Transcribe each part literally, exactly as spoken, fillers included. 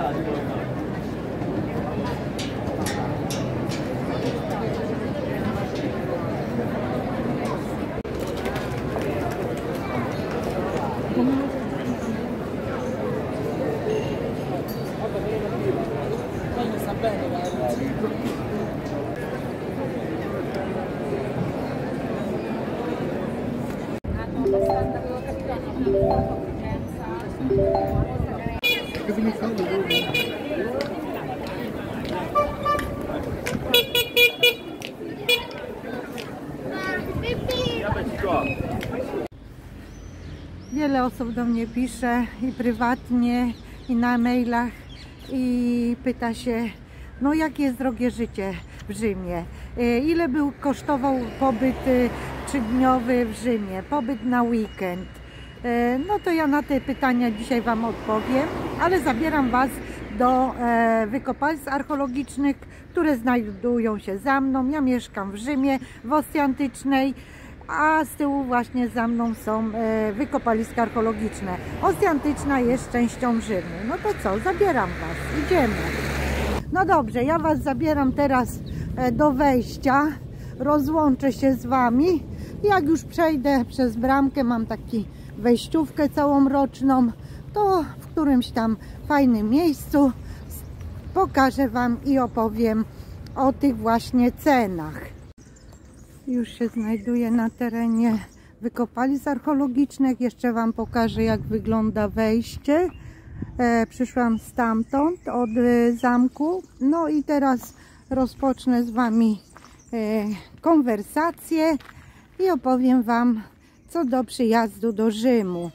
Wiele osób do mnie pisze i prywatnie, i na mailach i pyta się, no jakie jest drogie życie w Rzymie, ile był kosztował pobyt trzydniowy w Rzymie, pobyt na weekend. No to ja na te pytania dzisiaj Wam odpowiem, ale zabieram Was do wykopalisk archeologicznych, które znajdują się za mną. Ja mieszkam w Rzymie, w Ostii Antycznej, a z tyłu właśnie za mną są wykopaliska archeologiczne. Ostia Antyczna jest częścią Rzymu. No to co, zabieram Was, idziemy. No dobrze, ja Was zabieram teraz do wejścia, rozłączę się z Wami. Jak już przejdę przez bramkę, mam taki wejściówkę całomroczną, to w którymś tam fajnym miejscu pokażę Wam i opowiem o tych właśnie cenach. Już się znajduję na terenie wykopalisk archeologicznych. Jeszcze Wam pokażę, jak wygląda wejście. E, przyszłam stamtąd, od e, zamku. No i teraz rozpocznę z Wami e, konwersację i opowiem Wam co do przyjazdu do Rzymu.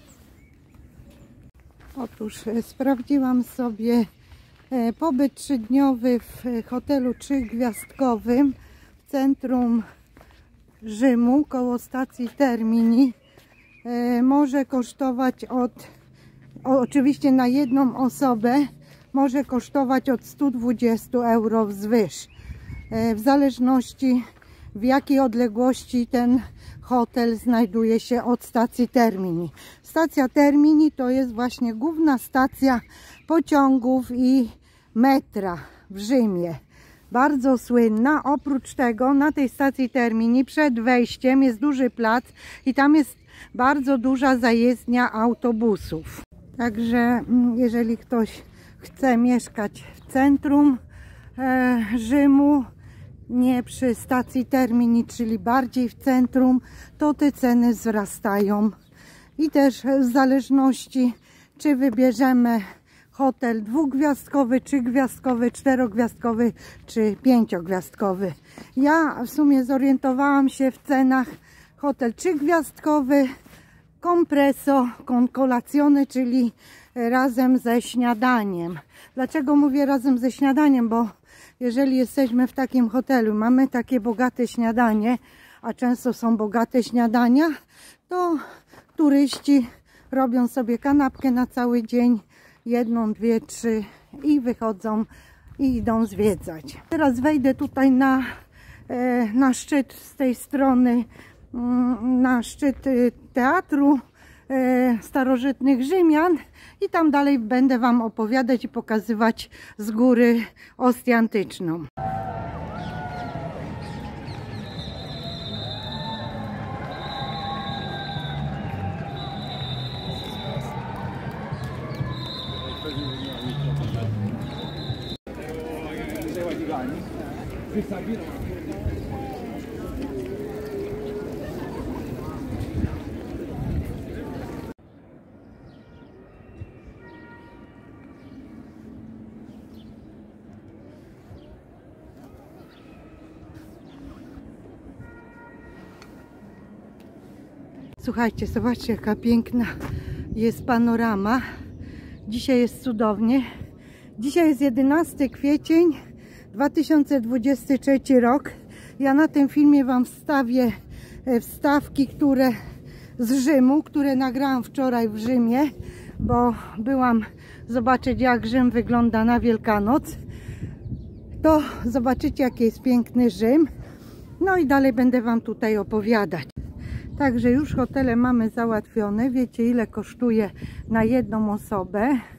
Otóż e, sprawdziłam sobie e, pobyt trzydniowy w hotelu trzygwiazdkowym w centrum Rzymu, koło stacji Termini. E, może kosztować od, o, oczywiście na jedną osobę, może kosztować od stu dwudziestu euro wzwyż. E, w zależności w jakiej odległości ten hotel znajduje się od stacji Termini. Stacja Termini to jest właśnie główna stacja pociągów i metra w Rzymie. Bardzo słynna. Oprócz tego na tej stacji Termini przed wejściem jest duży plac i tam jest bardzo duża zajezdnia autobusów. Także jeżeli ktoś chce mieszkać w centrum e, Rzymu, nie przy stacji Termini, czyli bardziej w centrum, to te ceny wzrastają. I też w zależności, czy wybierzemy hotel dwugwiazdkowy, trzygwiazdkowy, czterogwiazdkowy czy pięciogwiazdkowy. Ja w sumie zorientowałam się w cenach hotel trzygwiazdkowy, compresso con colazione, czyli razem ze śniadaniem. Dlaczego mówię razem ze śniadaniem? Bo jeżeli jesteśmy w takim hotelu, mamy takie bogate śniadanie, a często są bogate śniadania, to turyści robią sobie kanapkę na cały dzień, jedną, dwie, trzy i wychodzą i idą zwiedzać. Teraz wejdę tutaj na, na szczyt z tej strony, na szczyt teatru starożytnych Rzymian i tam dalej będę Wam opowiadać i pokazywać z góry Ostię Antyczną. Słuchajcie, zobaczcie, jaka piękna jest panorama. Dzisiaj jest cudownie. Dzisiaj jest jedenasty kwiecień dwa tysiące dwudziesty trzeci rok. Ja na tym filmie Wam wstawię wstawki, które z Rzymu, które nagrałam wczoraj w Rzymie, bo byłam zobaczyć, jak Rzym wygląda na Wielkanoc. To zobaczycie, jaki jest piękny Rzym. No i dalej będę Wam tutaj opowiadać. Także już hotele mamy załatwione. Wiecie, ile kosztuje na jedną osobę.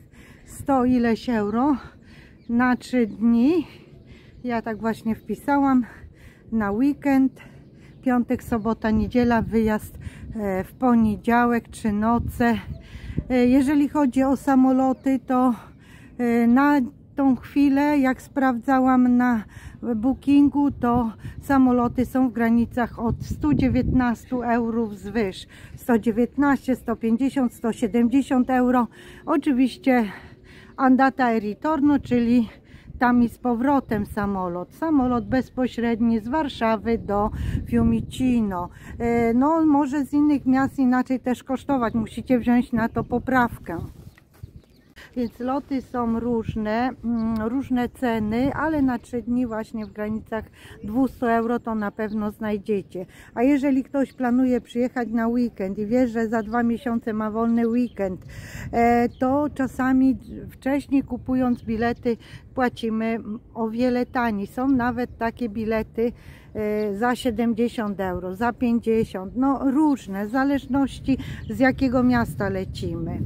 sto ileś euro na trzy dni. Ja tak właśnie wpisałam na weekend, piątek, sobota, niedziela, wyjazd w poniedziałek, trzy noce. Jeżeli chodzi o samoloty, to na tą chwilę, jak sprawdzałam na bookingu, to samoloty są w granicach od stu dziewiętnastu euro wzwyż. sto dziewiętnaście, sto pięćdziesiąt, sto siedemdziesiąt euro. Oczywiście andata e ritorno, czyli tam i z powrotem samolot. Samolot bezpośredni z Warszawy do Fiumicino. No może z innych miast inaczej też kosztować. Musicie wziąć na to poprawkę. Więc loty są różne, różne ceny, ale na trzy dni właśnie w granicach dwieście euro to na pewno znajdziecie. A jeżeli ktoś planuje przyjechać na weekend i wie, że za dwa miesiące ma wolny weekend, to czasami wcześniej kupując bilety płacimy o wiele taniej. Są nawet takie bilety za siedemdziesiąt euro, za pięćdziesiąt, no różne, w zależności z jakiego miasta lecimy.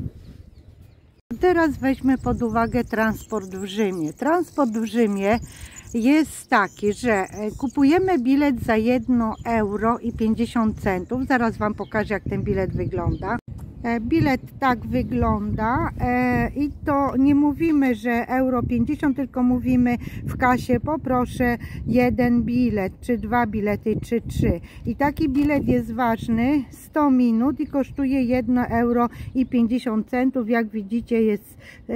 Teraz weźmy pod uwagę transport w Rzymie. Transport w Rzymie jest taki, że kupujemy bilet za jedno euro i pięćdziesiąt centów. Zaraz Wam pokażę, jak ten bilet wygląda. Bilet tak wygląda i to nie mówimy, że euro pięćdziesiąt, tylko mówimy w kasie poproszę jeden bilet, czy dwa bilety, czy trzy. I taki bilet jest ważny sto minut i kosztuje jedno euro i pięćdziesiąt centów. Jak widzicie, jest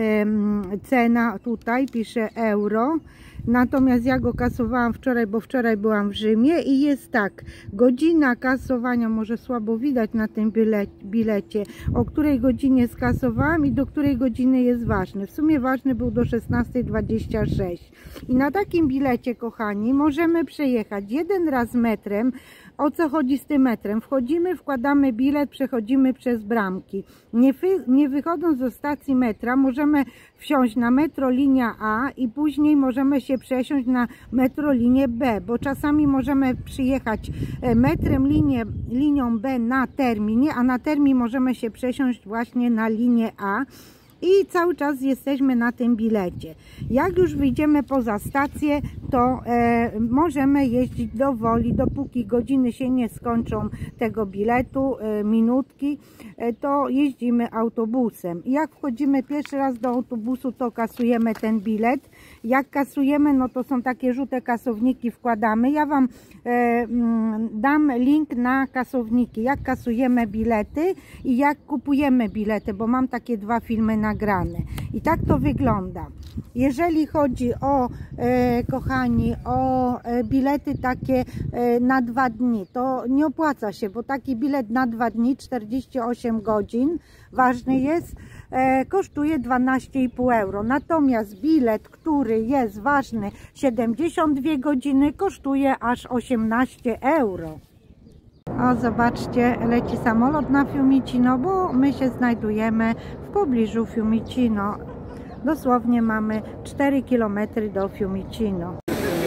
cena tutaj, pisze euro. Natomiast ja go kasowałam wczoraj, bo wczoraj byłam w Rzymie i jest tak, godzina kasowania, może słabo widać na tym bilecie, o której godzinie skasowałam i do której godziny jest ważny. W sumie ważny był do szesnastej dwadzieścia sześć. I na takim bilecie, kochani, możemy przejechać jeden raz metrem. O co chodzi z tym metrem? Wchodzimy, wkładamy bilet, przechodzimy przez bramki. Nie, wy, nie wychodząc do stacji metra, możemy wsiąść na metro linia A i później możemy się przesiąść na metro linię B, bo czasami możemy przyjechać metrem linię, linią B na terminie, a na termin możemy się przesiąść właśnie na linię A. I cały czas jesteśmy na tym bilecie. Jak już wyjdziemy poza stację, to e, możemy jeździć do woli, dopóki godziny się nie skończą tego biletu, e, minutki, e, to jeździmy autobusem. Jak wchodzimy pierwszy raz do autobusu, to kasujemy ten bilet. Jak kasujemy, no to są takie żółte kasowniki, wkładamy. Ja Wam e, dam link na kasowniki, jak kasujemy bilety i jak kupujemy bilety, bo mam takie dwa filmy na nagrane. I tak to wygląda. Jeżeli chodzi o, e, kochani, o e, bilety takie e, na dwa dni, to nie opłaca się, bo taki bilet na dwa dni, czterdzieści osiem godzin, ważny jest, e, kosztuje dwanaście i pół euro. Natomiast bilet, który jest ważny siedemdziesiąt dwie godziny, kosztuje aż osiemnaście euro. O, zobaczcie, leci samolot na Fiumicino, bo my się znajdujemy w pobliżu Fiumicino. Dosłownie mamy cztery kilometry do Fiumicino.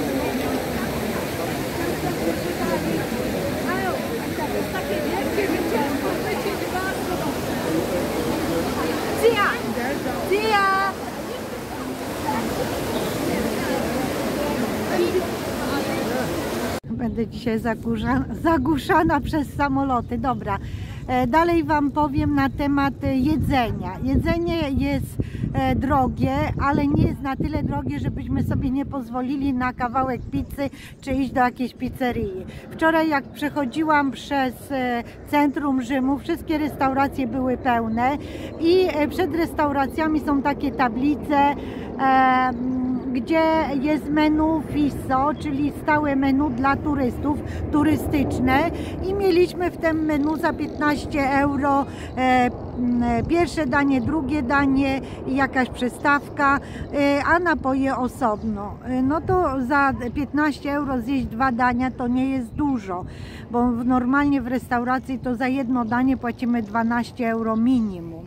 Będę dzisiaj zagłuszana, zagłuszana przez samoloty. Dobra, e, dalej Wam powiem na temat jedzenia. Jedzenie jest e, drogie, ale nie jest na tyle drogie, żebyśmy sobie nie pozwolili na kawałek pizzy czy iść do jakiejś pizzerii. Wczoraj jak przechodziłam przez e, centrum Rzymu, wszystkie restauracje były pełne i e, przed restauracjami są takie tablice, e, gdzie jest menu fisso, czyli stałe menu dla turystów, turystyczne, i mieliśmy w tym menu za piętnaście euro e, pierwsze danie, drugie danie i jakaś przystawka, e, a napoje osobno. E, no to za piętnaście euro zjeść dwa dania to nie jest dużo, bo normalnie w restauracji to za jedno danie płacimy dwanaście euro minimum.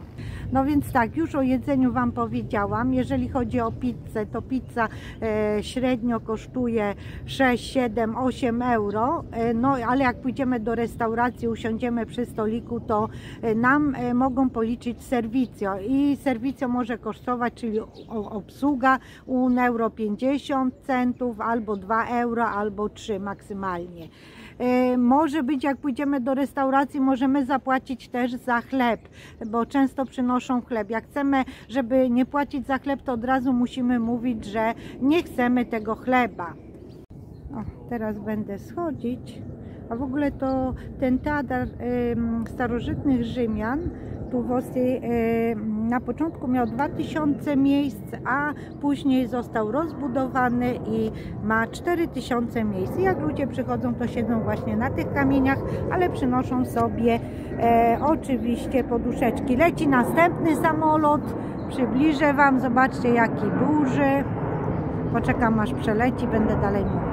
No więc tak, już o jedzeniu Wam powiedziałam. Jeżeli chodzi o pizzę, to pizza e, średnio kosztuje sześć, siedem, osiem euro. E, no ale jak pójdziemy do restauracji, usiądziemy przy stoliku, to e, nam e, mogą policzyć serwicjo. I serwicjo może kosztować, czyli o, obsługa un euro pięćdziesiąt centów, albo dwa euro, albo trzy maksymalnie. E, może być, jak pójdziemy do restauracji, możemy zapłacić też za chleb, bo często przynoszą chleb. Jak chcemy, żeby nie płacić za chleb, to od razu musimy mówić, że nie chcemy tego chleba. O, teraz będę schodzić. A w ogóle to ten teatr y, starożytnych Rzymian tu w Ostii y, na początku miał dwa tysiące miejsc, a później został rozbudowany i ma cztery tysiące miejsc. I jak ludzie przychodzą, to siedzą właśnie na tych kamieniach, ale przynoszą sobie e, oczywiście poduszeczki. Leci następny samolot, przybliżę Wam, zobaczcie jaki duży. Poczekam aż przeleci, będę dalej mówić.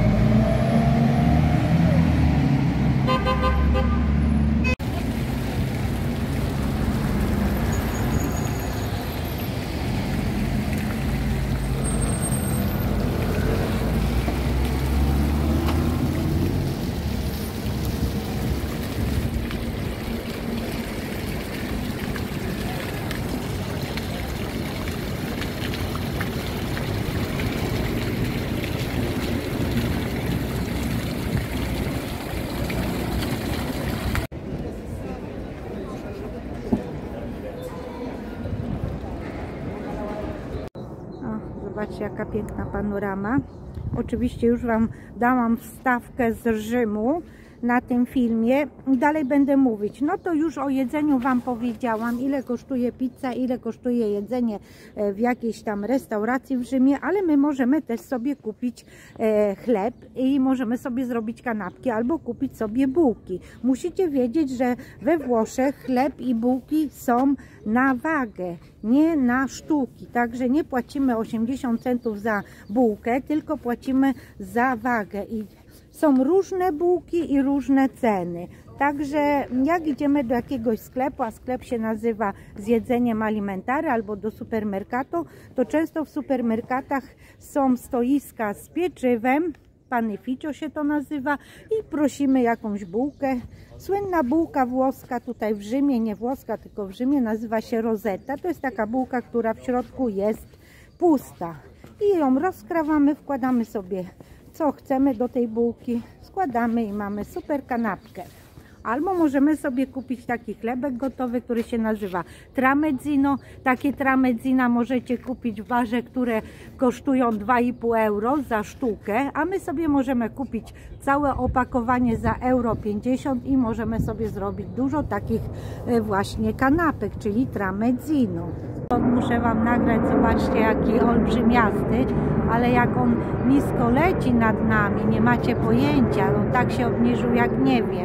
Zobaczcie jaka piękna panorama. Oczywiście już Wam dałam wstawkę z Rzymu na tym filmie. Dalej będę mówić. No to już o jedzeniu Wam powiedziałam, ile kosztuje pizza, ile kosztuje jedzenie w jakiejś tam restauracji w Rzymie, ale my możemy też sobie kupić chleb i możemy sobie zrobić kanapki albo kupić sobie bułki. Musicie wiedzieć, że we Włoszech chleb i bułki są na wagę, nie na sztuki, także nie płacimy osiemdziesiąt centów za bułkę, tylko płacimy za wagę i są różne bułki i różne ceny. Także jak idziemy do jakiegoś sklepu, a sklep się nazywa z jedzeniem alimentary albo do supermerkatu, to często w supermerkatach są stoiska z pieczywem, panificio się to nazywa, i prosimy jakąś bułkę. Słynna bułka włoska tutaj w Rzymie, nie włoska, tylko w Rzymie, nazywa się rosetta. To jest taka bułka, która w środku jest pusta. I ją rozkrawamy, wkładamy sobie co chcemy do tej bułki, składamy i mamy super kanapkę. Albo możemy sobie kupić taki chlebek gotowy, który się nazywa tramezzino. Takie tramezzina możecie kupić w barze, które kosztują dwa i pół euro za sztukę, a my sobie możemy kupić całe opakowanie za euro pięćdziesiąt i możemy sobie zrobić dużo takich właśnie kanapek, czyli tramezzino. Muszę Wam nagrać, zobaczcie jaki olbrzymiasty, ale jak on nisko leci nad nami, nie macie pojęcia, no tak się obniżył jak nie wiem.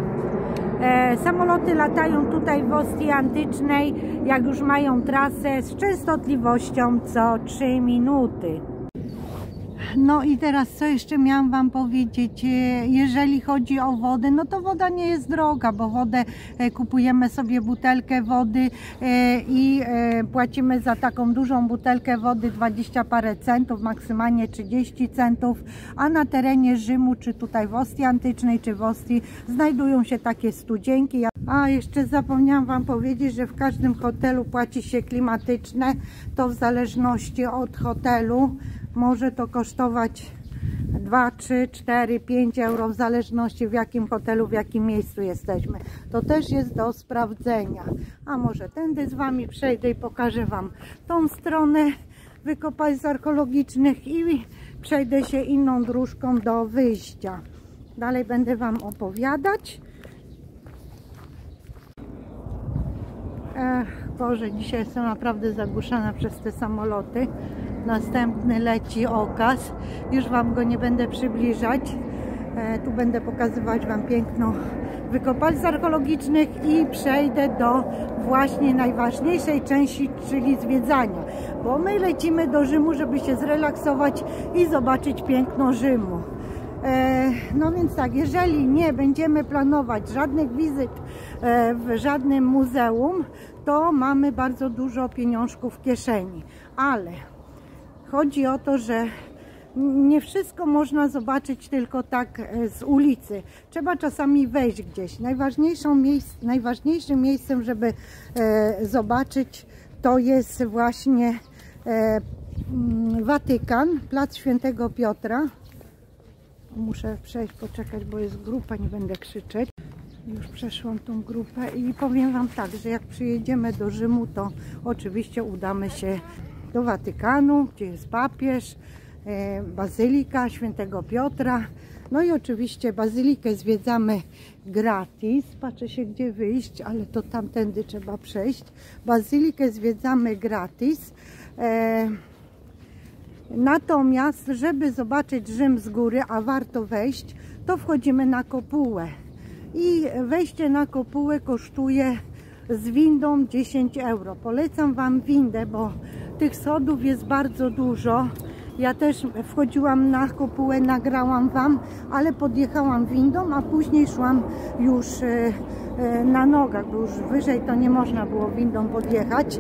E, samoloty latają tutaj w Ostii Antycznej, jak już mają trasę, z częstotliwością co trzy minuty. No i teraz co jeszcze miałam Wam powiedzieć, jeżeli chodzi o wodę, no to woda nie jest droga, bo wodę kupujemy sobie butelkę wody i płacimy za taką dużą butelkę wody dwadzieścia parę centów, maksymalnie trzydzieści centów, a na terenie Rzymu, czy tutaj w Ostii Antycznej, czy w Ostii znajdują się takie studzienki. A jeszcze zapomniałam Wam powiedzieć, że w każdym hotelu płaci się klimatyczne, to w zależności od hotelu może to kosztować dwa, trzy, cztery, pięć euro, w zależności w jakim hotelu, w jakim miejscu jesteśmy. To też jest do sprawdzenia. A może tędy z Wami przejdę i pokażę Wam tą stronę wykopalisk archeologicznych i przejdę się inną dróżką do wyjścia. Dalej będę Wam opowiadać. Ech, Boże, dzisiaj jestem naprawdę zagłuszana przez te samoloty. Następny leci okaz. Już Wam go nie będę przybliżać. E, tu będę pokazywać Wam piękno wykopalisk archeologicznych i przejdę do właśnie najważniejszej części, czyli zwiedzania. Bo my lecimy do Rzymu, żeby się zrelaksować i zobaczyć piękno Rzymu. No więc tak, jeżeli nie będziemy planować żadnych wizyt w żadnym muzeum, to mamy bardzo dużo pieniążków w kieszeni. Ale chodzi o to, że nie wszystko można zobaczyć tylko tak z ulicy. Trzeba czasami wejść gdzieś. Najważniejszą miejsc, najważniejszym miejscem, żeby e, zobaczyć, to jest właśnie e, Watykan, plac Świętego Piotra. Muszę przejść, poczekać, bo jest grupa, nie będę krzyczeć. Już przeszłam tą grupę i powiem Wam tak, że jak przyjedziemy do Rzymu, to oczywiście udamy się do Watykanu, gdzie jest papież, Bazylika Świętego Piotra. No i oczywiście bazylikę zwiedzamy gratis. Patrzę się, gdzie wyjść, ale to tamtędy trzeba przejść. Bazylikę zwiedzamy gratis. E, natomiast, żeby zobaczyć Rzym z góry, a warto wejść, to wchodzimy na kopułę. I wejście na kopułę kosztuje z windą dziesięć euro. Polecam Wam windę, bo tych schodów jest bardzo dużo. Ja też wchodziłam na kopułę, nagrałam Wam, ale podjechałam windą, a później szłam już na nogach, bo już wyżej to nie można było windą podjechać.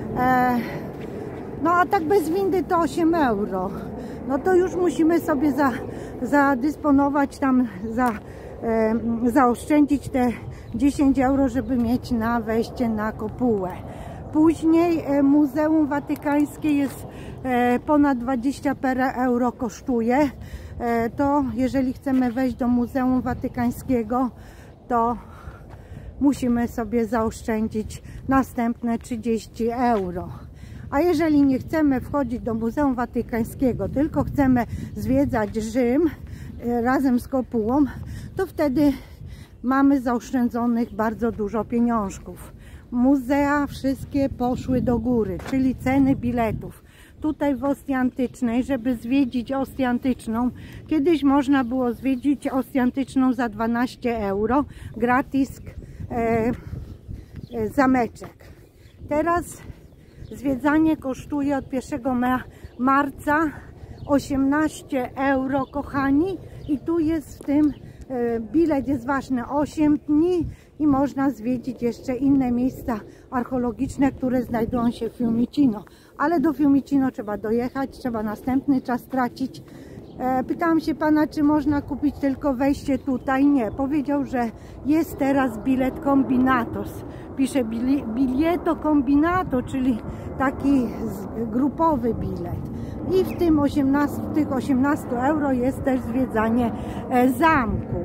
No a tak bez windy to osiem euro. No to już musimy sobie za, zadysponować tam, za, zaoszczędzić te dziesięć euro, żeby mieć na wejście na kopułę. Później Muzeum Watykańskie jest ponad dwadzieścia euro kosztuje. To jeżeli chcemy wejść do Muzeum Watykańskiego, to musimy sobie zaoszczędzić następne trzydzieści euro. A jeżeli nie chcemy wchodzić do Muzeum Watykańskiego, tylko chcemy zwiedzać Rzym razem z kopułą, to wtedy mamy zaoszczędzonych bardzo dużo pieniążków. Muzea wszystkie poszły do góry, czyli ceny biletów. Tutaj w Ostii Antycznej, żeby zwiedzić Ostię Antyczną, kiedyś można było zwiedzić Ostię Antyczną za dwanaście euro, gratis e, e, zameczek. Teraz zwiedzanie kosztuje od pierwszego marca osiemnaście euro, kochani, i tu jest w tym e, bilet jest ważny osiem dni i można zwiedzić jeszcze inne miejsca archeologiczne, które znajdują się w Fiumicino. Ale do Fiumicino trzeba dojechać, trzeba następny czas tracić. E, pytałam się pana, czy można kupić tylko wejście tutaj. Nie, powiedział, że jest teraz bilet combinatos. Pisze bilieto combinato, czyli taki grupowy bilet. I w tym osiemnaście, w tych osiemnastu euro jest też zwiedzanie e, zamku.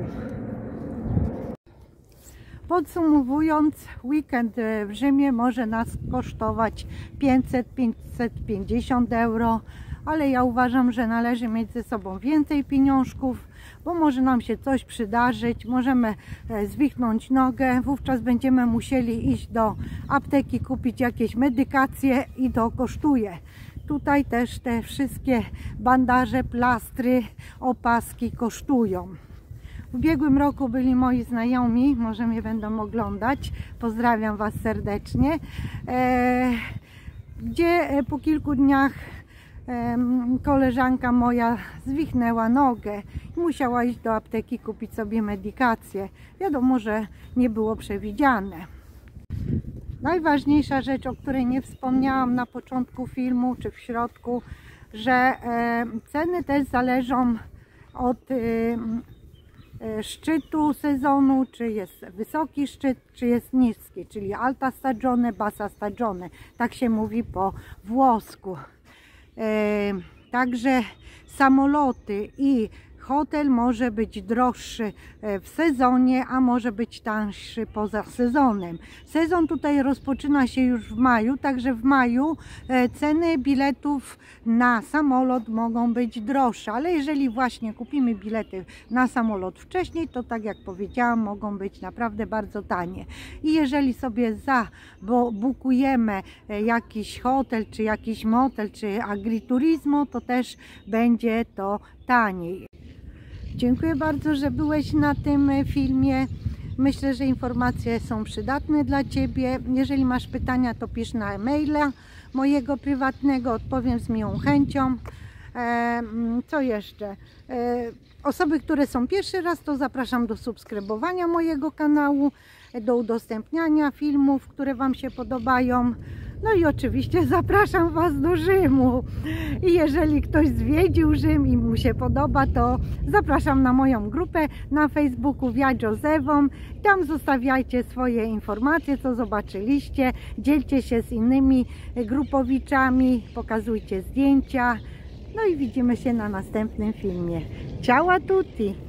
Podsumowując, weekend w Rzymie może nas kosztować pięćset do pięćset pięćdziesięciu euro, ale ja uważam, że należy mieć ze sobą więcej pieniążków, bo może nam się coś przydarzyć, możemy zwichnąć nogę, wówczas będziemy musieli iść do apteki, kupić jakieś medykacje i to kosztuje. Tutaj też te wszystkie bandaże, plastry, opaski kosztują. W ubiegłym roku byli moi znajomi, może mnie będą oglądać, pozdrawiam Was serdecznie, e, gdzie po kilku dniach e, koleżanka moja zwichnęła nogę i musiała iść do apteki kupić sobie medykację. Wiadomo, że nie było przewidziane. Najważniejsza rzecz, o której nie wspomniałam na początku filmu czy w środku, że e, ceny też zależą od e, szczytu sezonu, czy jest wysoki szczyt, czy jest niski, czyli alta stagione, bassa stagione, tak się mówi po włosku. E, także samoloty i hotel może być droższy w sezonie, a może być tańszy poza sezonem. Sezon tutaj rozpoczyna się już w maju, także w maju ceny biletów na samolot mogą być droższe, ale jeżeli właśnie kupimy bilety na samolot wcześniej, to tak jak powiedziałam, mogą być naprawdę bardzo tanie. I jeżeli sobie zabukujemy jakiś hotel, czy jakiś motel, czy agriturismo, to też będzie to taniej. Dziękuję bardzo, że byłeś na tym filmie. Myślę, że informacje są przydatne dla Ciebie. Jeżeli masz pytania, to pisz na maila mojego prywatnego, odpowiem z miłą chęcią. E, co jeszcze? E, osoby, które są pierwszy raz, to zapraszam do subskrybowania mojego kanału. do udostępniania filmów, które Wam się podobają. No i oczywiście zapraszam Was do Rzymu. I jeżeli ktoś zwiedził Rzym i mu się podoba, to zapraszam na moją grupę na Facebooku Via Josewą. Tam zostawiajcie swoje informacje, co zobaczyliście. Dzielcie się z innymi grupowiczami, pokazujcie zdjęcia. No i widzimy się na następnym filmie. Ciao a tutti!